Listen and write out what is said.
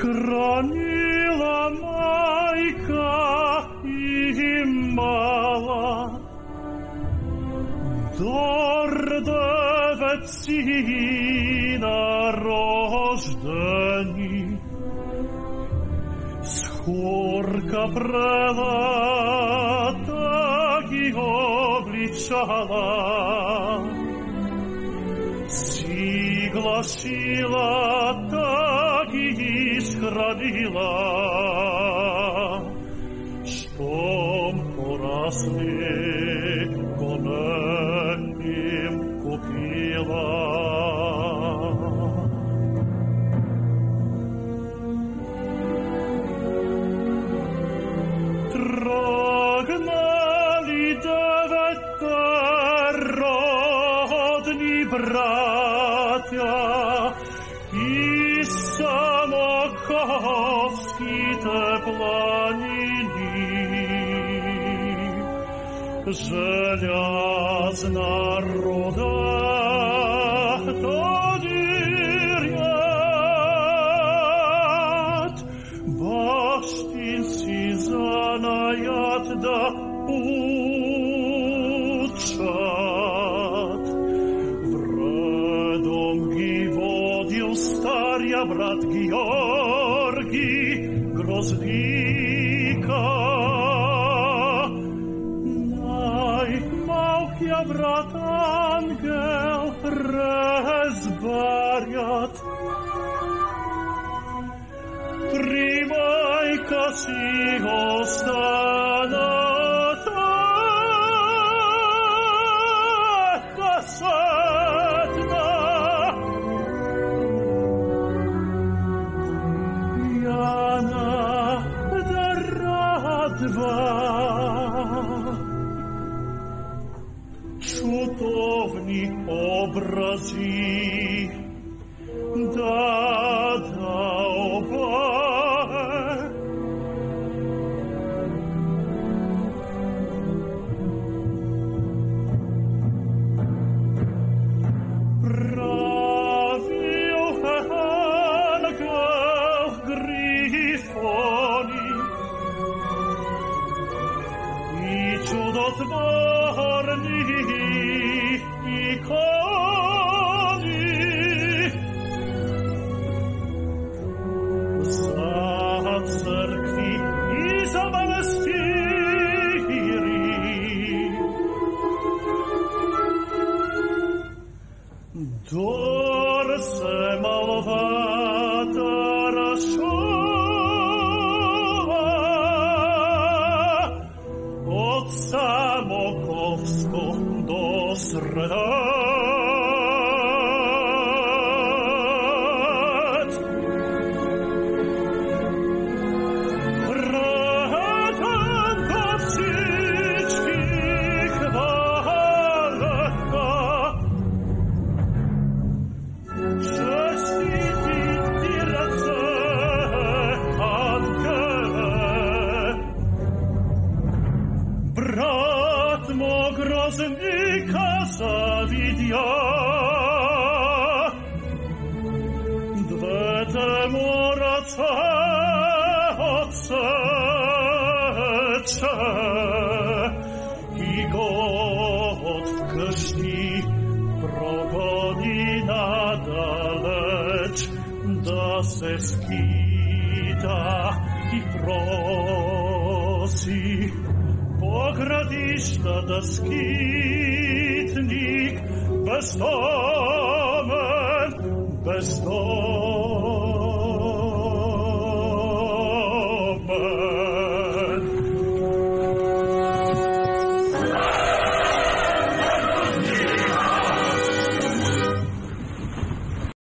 Хранила майка и мала дордовеці на рождені. Скорка прела так і обличала, гласила так и схранила, что порасли конем купила. Трогнали девета родни братья и самоковские планины, железна рода додирят, баштинцы занаят да учат. Вредом ги водил старя брат Георгий Грозника. Най-малкия брат Ангел разбарят. Примайка си остана касетна. Яна да радва чутовни образи, да оба. Правил ангел грифони и чудотворни икони. За церкви и за монастыри дорсе маловато расшова от Самоковского до Среда. Брат мой грозника завидя, двете мораце отсече, и год в къщи прогони надалеч, да се скита и проси. По градищата скитник бездомен, бездомен.